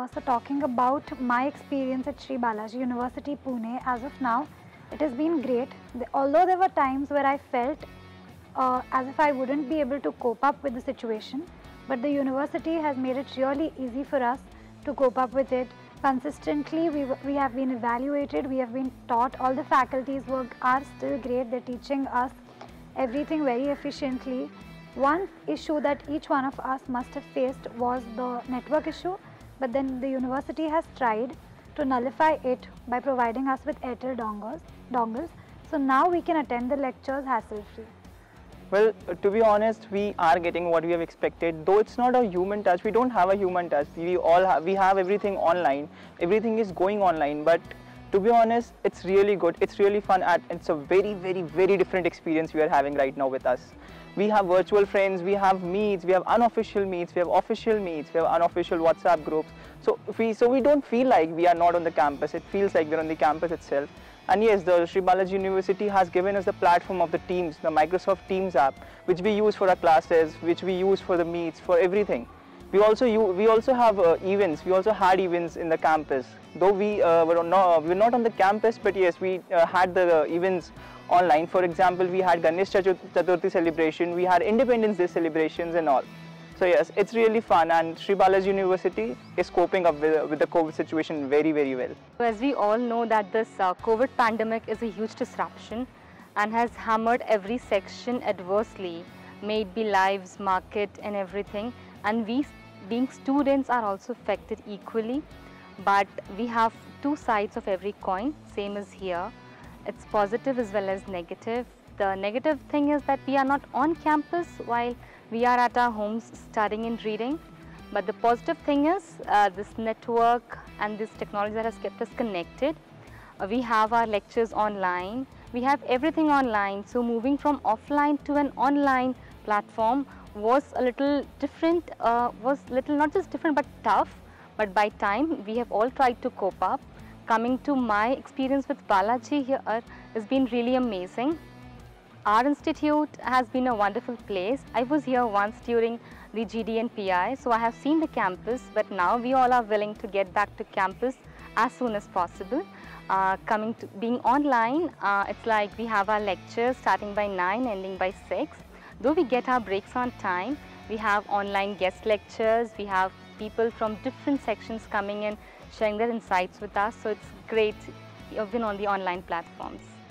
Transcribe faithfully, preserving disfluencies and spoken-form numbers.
So talking about my experience at Sri Balaji University, Pune, as of now, it has been great. Although there were times where I felt uh, as if I wouldn't be able to cope up with the situation, but the university has made it really easy for us to cope up with it. Consistently, we, we have been evaluated, we have been taught, all the faculties work are still great, they're teaching us everything very efficiently. One issue that each one of us must have faced was the network issue, but then the university has tried to nullify it by providing us with Airtel dongles. dongles. So now we can attend the lectures hassle-free. Well, uh, to be honest, we are getting what we have expected. Though it's not a human touch, we don't have a human touch. We all have, we have everything online. Everything is going online. But to be honest, it's really good. It's really fun. And it's a very, very, very different experience we are having right now with us. We have virtual friends, we have meets, we have unofficial meets, we have official meets, we have unofficial WhatsApp groups. So we, so we don't feel like we are not on the campus. It feels like we're on the campus itself. And yes, the Sri Balaji University has given us the platform of the Teams, the Microsoft Teams app, which we use for our classes, which we use for the meets, for everything. We also use, we also have uh, events. We also had events in the campus. Though we uh, were not, we were not on the campus, but yes, we uh, had the uh, events online. For example, we had Ganesh Chaturthi celebration, we had Independence Day celebrations and all. So yes, it's really fun, and Sri Balaji University is coping up with, with the COVID situation very, very well. As we all know that this uh, COVID pandemic is a huge disruption and has hammered every section adversely, may it be lives, market and everything. And we being students are also affected equally, but we have two sides of every coin, same as here. It's positive as well as negative. The negative thing is that we are not on campus while we are at our homes studying and reading. But the positive thing is uh, this network and this technology that has kept us connected. Uh, we have our lectures online. We have everything online. So moving from offline to an online platform was a little different, uh, was little not just different but tough. But by time we have all tried to cope up. Coming to my experience with Balaji here has been really amazing. Our institute has been a wonderful place. I was here once during the G D and P I, so I have seen the campus, but now we all are willing to get back to campus as soon as possible. Uh, coming to being online, uh, it's like we have our lectures starting by nine, ending by six. Though we get our breaks on time, we have online guest lectures, we have people from different sections coming in, sharing their insights with us, so it's great even on the online platforms.